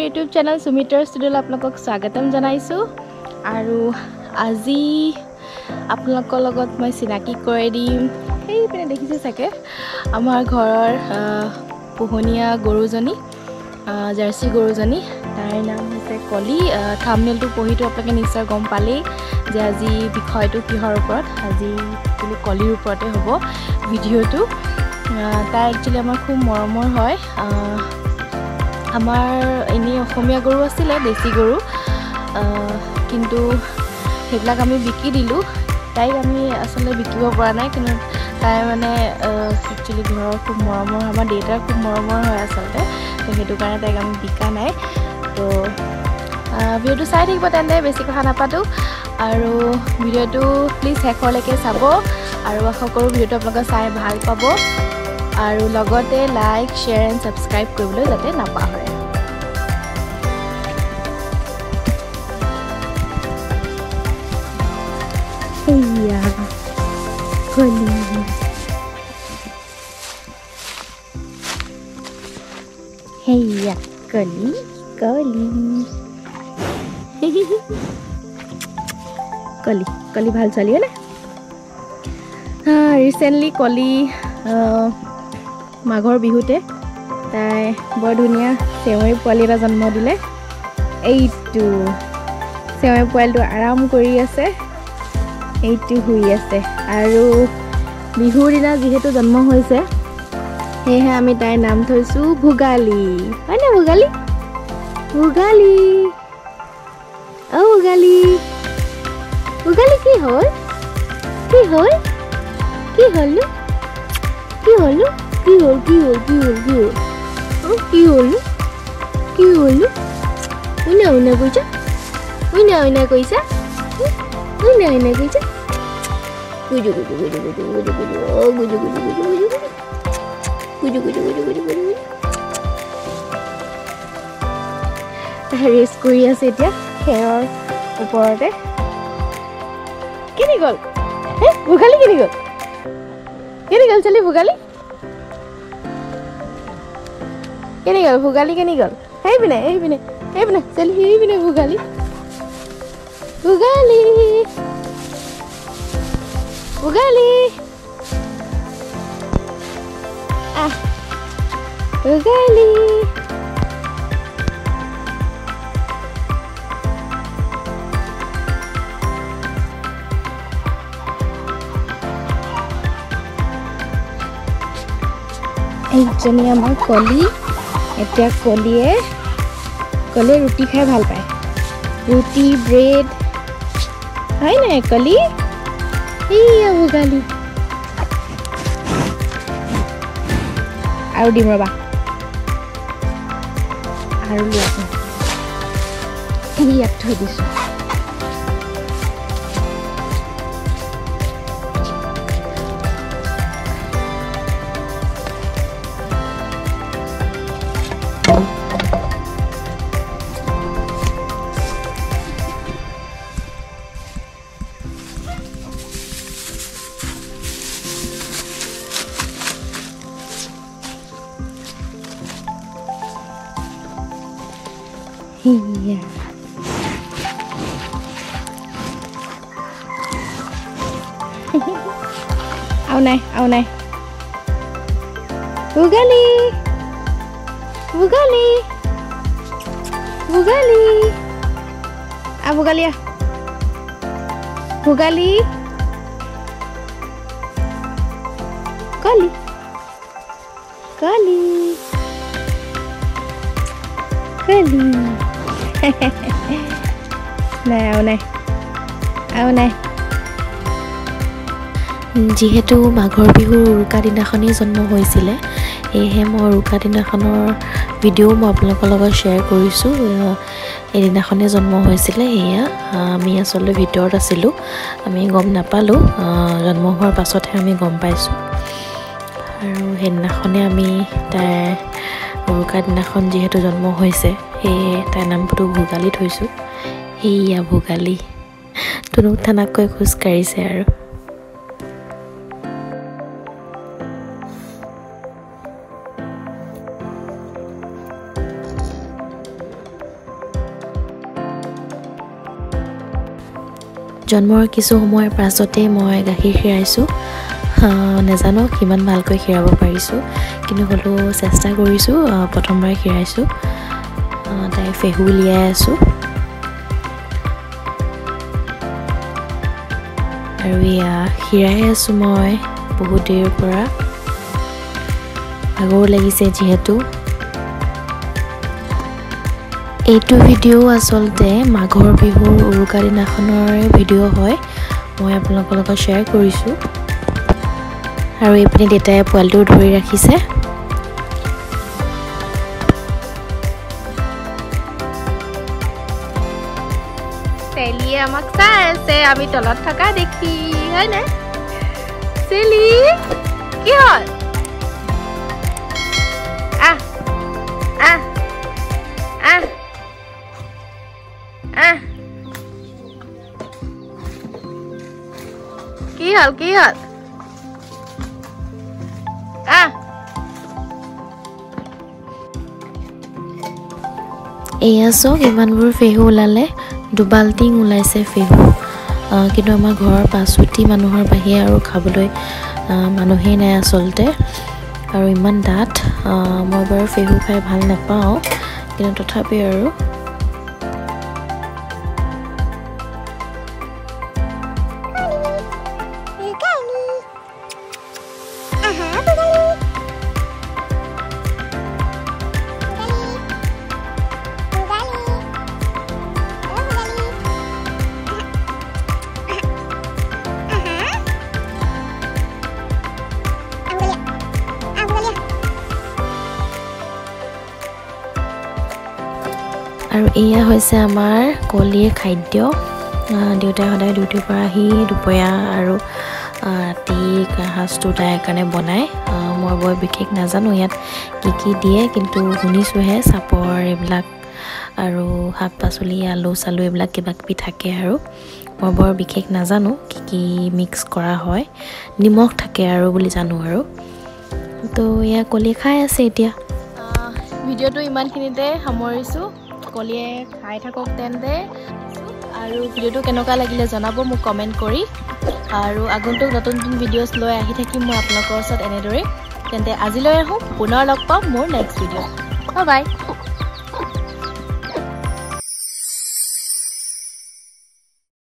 YouTube channel সুমিত্ৰাৰ ষ্টুডিঅ'লৈ আপোনালোকক স্বাগতম জনাইছোঁ আৰু আজি আপোনালোকৰ লগত মই চিনাকি কৰি দিম এই পিনে দেখিছে চাগে আমাৰ ঘৰৰ পোহনীয়া গৰুজনী জাৰ্চি গৰুজনী তাইৰ নাম হৈছে কলি থাম্বনেইলটো পঢ়িটো আপোনালোকে নিশ্চয় গম পালেই যে আজি বিষয়টো কিহৰ ওপৰত আজি কলিৰ ওপৰতে হ'ব ভিডিঅ'টো তাই একচুৱেলি আমাৰ খুব মৰমৰ হয় আমাৰ এনে অসমীয়া গৰু আছিলে দেশী গৰু কিন্তু সেইবিলাক আমি বিকি দিলোঁ তাইক আমি আসলে বিকিব পৰা নাই কিন্তু তাই মানে একচুৱেলি ঘৰৰ খুব মৰমৰ আমাৰ দেউতাৰ খুব মৰমৰ হয় আচলতে তো সেইটো কাৰণে তাইক আমি বিকা নাই তো ভিডিঅ'টো চাই থাকিব তেন্তে বেছি কথা নাপাতো আৰু ভিডিঅ'টো প্লিজ শেষলৈকে চাব আৰু আশা কৰোঁ ভিডিঅ'টো আপোনালোকে চাই ভাল পাব আৰু লগতে লাইক শ্বেয়াৰ এণ্ড ছাবস্ক্ৰাইব কৰিবলৈ যাতে নাপাহৰে হেয়া কলি হেয়া কলি কলি কলি কলি ভাল ছোৱালী হয়নে ৰিচেণ্টলি কলি মাঘৰ বিহুতে তাই বৰ ধুনীয়া চেৱৈ পোৱালি এটা জন্ম দিলে এইটো চেৱৈ পোৱালিটো আৰাম কৰি আছে এইটো শুই আছে আৰু বিহুৰ দিনা যিহেতু জন্ম হৈছে সেয়েহে আমি তাইৰ নাম থৈছোঁ ভোগালী হয়নে ভোগালী ভোগালী অ ভোগালী ভোগালী কি হ'ল কি হ'ল কি হ'লনো কি হ'লনো কি হ'ল কি হ'ল কি হ'ল কি হ'ল কি হ'লনো কি হ'লনো উইনা উইনা কৈছা উইনা উইনা কৈছা উইনা উইনা কৈছা গুজু গুজু গুজু গুজু গুজু গুজু অ গুজু গুজু গুজু গুজু গুজু গুজু গুজু গুজু গুজু ৰেষ্ট কৰি আছে এতিয়া খেৰৰ ওপৰতে কেনি গ'ল ভোগালী কেনি গ'ল চলি ভোগালী কেনি গ'ল ভোগালী কেনি গ'ল সেইপিনে চলি সেইপিনে ভোগালী ভোগালী ভোগালী আহ ভোগালী এইজনী আমাৰ কলি এতিয়া কলিয়ে ৰুটি খাই ভাল পায় ৰুটি ব্ৰেড হয় নাই কলি এইয়া ভোগালী আৰু দিম ৰবা আৰু লোৱা ইয়াত থৈ দিছোঁ Iya. Au này. Vogali. Ah, Vogali ya. Vogali. Kali. নাই যিহেতু মাঘৰ বিহুৰ উৰুকা দিনাখনেই জন্ম হৈছিলে সেয়েহে মই উৰুকা দিনাখনৰ ভিডিঅ' মই আপোনালোকৰ লগত শ্বেয়াৰ কৰিছোঁ এদিনাখনে জন্ম হৈছিলে সেয়া আমি আচলতে ভিতৰত আছিলোঁ আমি গম নাপালোঁ জন্ম হোৱাৰ পাছতহে আমি গম পাইছোঁ আৰু সেইদিনাখনে আমি তাইৰ উৰুকা দিনাখন যিহেতু জন্ম হৈছে সেয়ে তাইৰ নামটো ভোগালী থৈছোঁ এইয়া ভোগালী তুনুক থানাকৈ খোজ কাঢ়িছে আৰু জন্মৰ কিছু সময়ৰ পাছতে মই গাখীৰ খীৰাইছোঁ নেজানো কিমান ভালকৈ খীৰাব পাৰিছোঁ কিন্তু হ'লেও চেষ্টা কৰিছোঁ প্ৰথমবাৰ খীৰাইছোঁ তাই ফেহু উলিয়াই আছোঁ আৰু এয়া খীৰাই আছোঁ মই বহুত দেৰিৰ পৰা ভাগৰ লাগিছে যিহেতু এইটো ভিডিঅ' আচলতে মাঘৰ বিহুৰ উৰুকা দিনাখনৰে ভিডিঅ' হয় মই আপোনালোকৰ লগত শ্বেয়াৰ কৰিছোঁ আৰু এইপিনে দেউতাই পোৱালিটো ধৰি ৰাখিছে চেলিয়ে আমাক চাই আছে আমি তলত থকা দেখি হয়নে চেলি কি হ'ল আহ আহ আহ আহ কি হ'ল এয়া চাওক ইমানবোৰ ফেহু ওলালে দুবাল্টিং ওলাইছে ফেহু কিন্তু আমাৰ ঘৰৰ পাঁচুটি মানুহৰ বাহিৰে আৰু খাবলৈ মানুহেই নাই আচলতে আৰু ইমান ডাঠ মই বাৰু ফেহু খাই ভাল নাপাওঁ কিন্তু তথাপি আৰু আৰু এয়া হৈছে আমাৰ কলিৰ খাদ্য দেউতাই সদায় ডিউটিৰ পৰা আহি দুপৰীয়া আৰু ৰাতি সাঁজটো তাইৰ কাৰণে বনায় মই বৰ বিশেষ নাজানো ইয়াত কি দিয়ে কিন্তু শুনিছোঁহে চাপৰ এইবিলাক আৰু শাক পাচলি আলু চালু এইবিলাক কিবা কিবি থাকে আৰু মই বৰ বিশেষ নাজানো কি মিক্স কৰা হয় নিমখ থাকে আৰু বুলি জানো আৰু তো এয়া কলি খাই আছে এতিয়া ভিডিঅ'টো ইমানখিনিতে সামৰিছোঁ কলিয়ে খাই থাকক তেন্তে আৰু ভিডিঅ'টো কেনেকুৱা লাগিলে জনাব মোক কমেণ্ট কৰি আৰু আগন্তুক নতুন ভিডিঅ'ছ লৈ আহি থাকিম মই আপোনালোকৰ ওচৰত এনেদৰে তেন্তে আজিলৈ আহোঁ পুনৰ লগ পাম মোৰ নেক্সট ভিডিঅ'ত বাই